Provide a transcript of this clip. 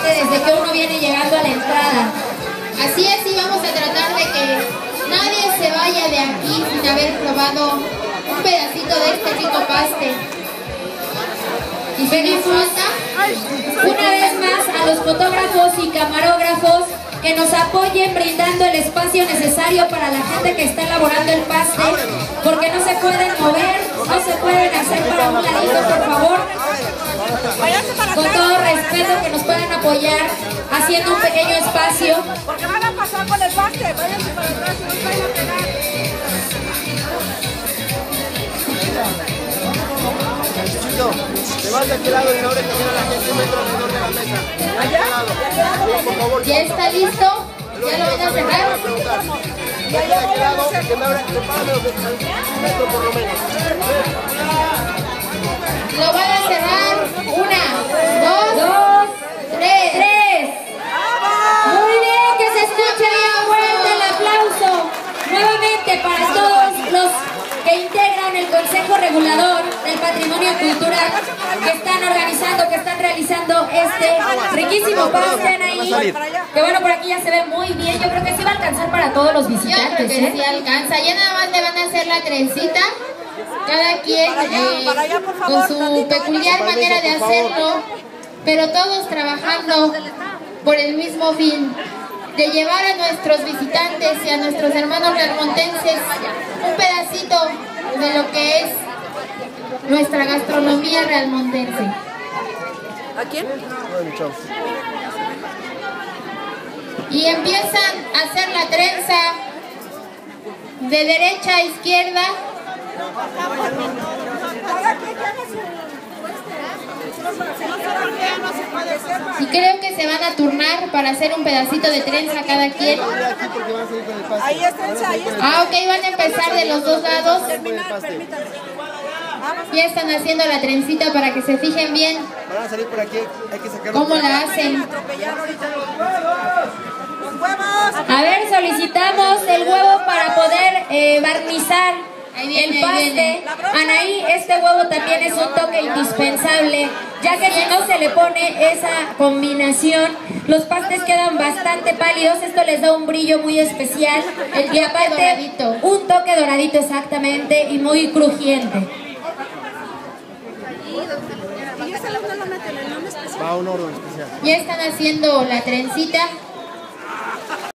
paste desde que uno viene llegando a la entrada. Así es, y vamos a tratar de que nadie se vaya de aquí sin haber probado un pedacito de este rico paste. Y pedimos una vez más a los fotógrafos y camarógrafos que nos apoyen brindando el espacio necesario para la gente que está elaborando el paste, porque no se pueden mover, no se pueden hacer para un ladito, por favor. Con todo respeto, que nos puedan apoyar haciendo un pequeño espacio. Porque van a pasar con el paste, váyanse para atrás y no vayan a pegar. Te vas de aquel lado y ahora que viene la gente metro alrededor de la mesa. Allá, por favor. ¿Ya está listo? ¿Ya lo van a cerrar? Y allá de aquel lado, que me abra, sepárame los metro por lo menos. Lo van a cerrar. 1, 2, 3. Muy bien, que se escuche bien fuerte el aplauso. Nuevamente para todos los que integran el Consejo Regulador del Patrimonio Cultural, que están organizando, que están realizando este riquísimo paste ahí. Que bueno, por aquí ya se ve muy bien. Yo creo que sí va a alcanzar para todos los Yo visitantes. creo que sí alcanza. Ya nada más le van a hacer la trencita. Cada quien con su peculiar manera de hacerlo, pero todos trabajando por el mismo fin, de llevar a nuestros visitantes y a nuestros hermanos realmontenses un pedacito de lo que es nuestra gastronomía realmontense. ¿A quién? Y empiezan a hacer la trenza de derecha a izquierda. Y creo que se van a turnar para hacer un pedacito de trenza cada quien. Ahí es trenza, ahí es. Ah, ok, van a empezar de los dos lados. Permítame. Ya están haciendo la trencita para que se fijen bien Van a salir por aquí, hay que sacarlo. cómo la hacen. A ver, solicitamos el huevo para poder barnizar el paste. Anaí, este huevo también es un toque indispensable, ya que si no se le pone esa combinación, los pastes quedan bastante pálidos. Esto les da un brillo muy especial. Y aparte, doradito. un toque doradito exactamente y muy crujiente. Va a un orden especial. Ya están haciendo la trencita.